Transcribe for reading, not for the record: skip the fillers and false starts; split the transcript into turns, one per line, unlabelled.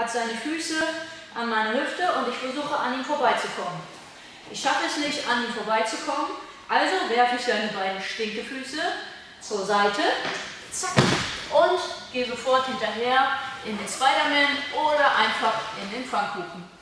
hat seine Füße an meiner Hüfte und ich versuche an ihm vorbeizukommen. Ich schaffe es nicht, an ihm vorbeizukommen, also werfe ich seine beiden Stinkefüße zur Seite, zack, und gehe sofort hinterher in den Spider-Man oder einfach in den Pfannkuchen.